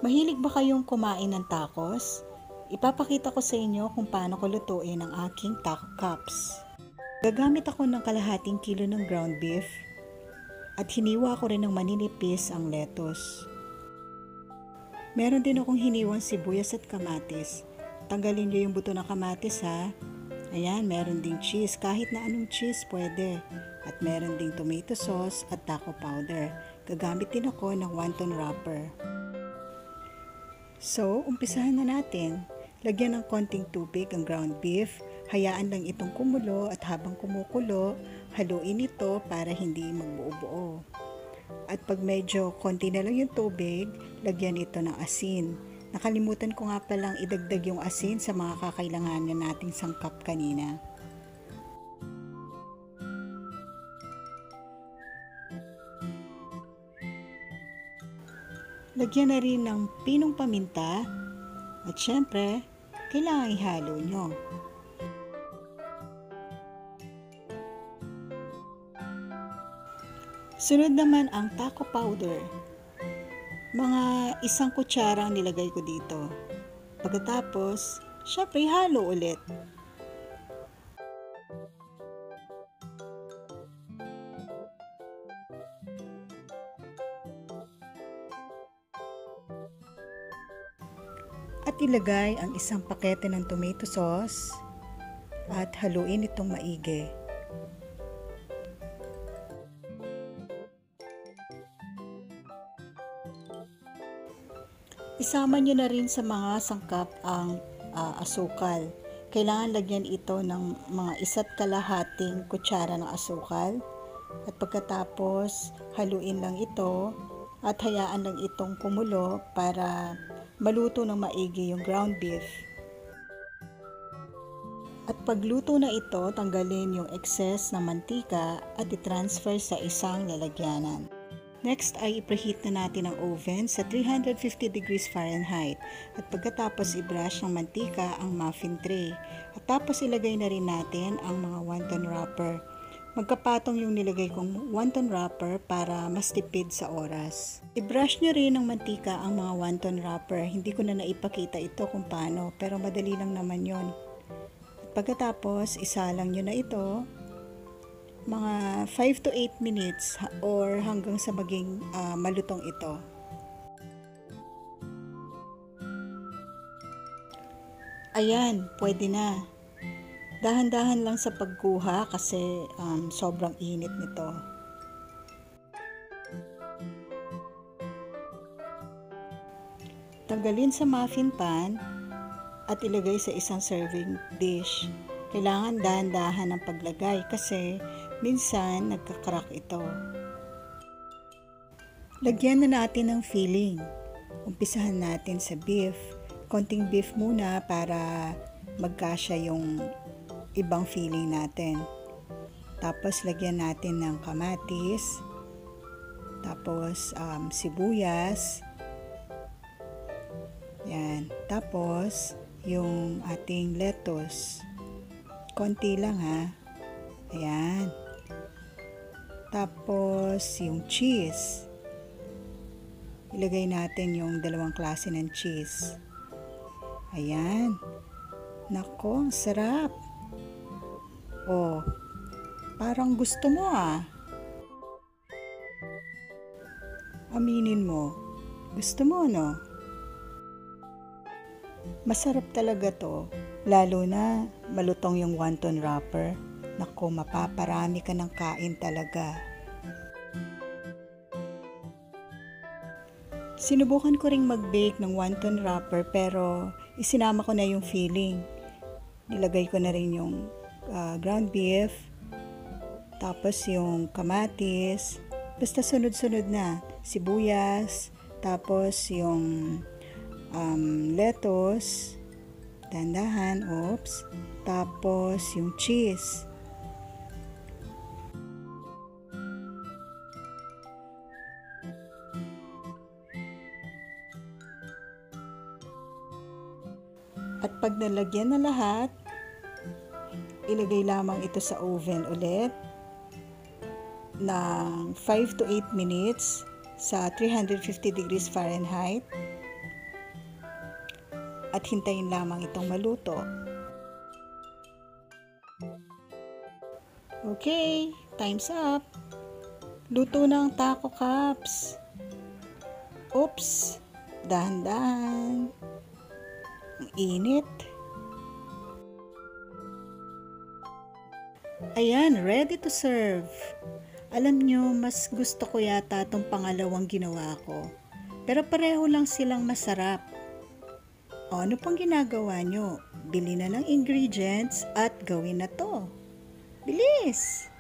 Mahilig ba kayong kumain ng tacos? Ipapakita ko sa inyo kung paano ko lutuin ang aking taco cups. Gagamit ako ng kalahating kilo ng ground beef at hiniwa ko rin ng maninipis ang lettuce. Meron din akong hiniwang sibuyas at kamatis. Tanggalin niyo yung buto ng kamatis ha. Ayan, meron ding cheese. Kahit na anong cheese pwede. At meron ding tomato sauce at taco powder. Gagamit din ako ng wonton wrapper. So, umpisahan na natin. Lagyan ng konting tubig ang ground beef. Hayaan lang itong kumulo at habang kumukulo, haluin ito para hindi magbuo-buo. At pag medyo konti na lang yung tubig, lagyan ito ng asin. Nakalimutan ko nga palang idagdag yung asin sa mga kakailanganin nating sangkap kanina. Lagyan na rin ng pinong paminta at syempre, kailangan ihalo nyo. Sunod naman ang taco powder. Mga 1 kutsara ang nilagay ko dito. Pagkatapos, syempre ihalo ulit. At ilagay ang 1 pakete ng tomato sauce at haluin itong maigi. Isama nyo na rin sa mga sangkap ang asukal. Kailangan lagyan ito ng mga 1.5 kutsara ng asukal. At pagkatapos, haluin lang ito at hayaan lang itong kumulo para maluto ng maigi yung ground beef. At pagluto na ito, tanggalin yung excess na mantika at i-transfer sa isang lalagyanan. Next ay i-preheat na natin ang oven sa 350 degrees Fahrenheit at pagkatapos i-brush ng mantika ang muffin tray. At tapos ilagay na rin natin ang mga wonton wrapper. Magkapatong yung nilagay kong wonton wrapper para mas tipid sa oras. I-brush nyo rin ng mantika ang mga wonton wrapper. Hindi ko na naipakita ito kung paano, pero madali lang naman yon. At pagkatapos, isalang nyo na ito mga 5 to 8 minutes or hanggang sa maging malutong ito. Ayan, pwede na. Dahan-dahan lang sa pagkuha kasi sobrang init nito. Tanggalin sa muffin pan at ilagay sa isang serving dish. Kailangan dahan-dahan ang paglagay kasi minsan nagkakrak ito. Lagyan na natin ng filling. Umpisahan natin sa beef. Konting beef muna para magkasya yung ibang filling natin. Tapos lagyan natin ng kamatis. Tapos sibuyas. Yan. Tapos yung ating lettuce. Konti lang ha. Ayan. Tapos yung cheese. Ilagay natin yung 2 klase ng cheese. Ayan. Nako, ang sarap. Oh, parang gusto mo ah. Aminin mo. Gusto mo no? Masarap talaga to. Lalo na malutong yung wonton wrapper. Naku, mapaparami ka ng kain talaga. Sinubukan ko ring mag-bake ng wonton wrapper pero isinama ko na yung filling. Nilagay ko na rin yung ground beef, tapos yung kamatis, basta sunod-sunod na. Sibuyas, tapos yung lettuce, dandahan, tapos yung cheese. At pag nalagyan na lahat, ilagay lamang ito sa oven ulit ng 5 to 8 minutes sa 350 degrees Fahrenheit. at hintayin lamang itong maluto. Okay, time's up. Luto na ang taco cups. Oops, dahan-dahan. Ang init. Ayan, ready to serve. Alam nyo, mas gusto ko yata itong pangalawang ginawa ko. Pero pareho lang silang masarap. O, ano pang ginagawa nyo? Bili na ng ingredients at gawin na to. Bilis!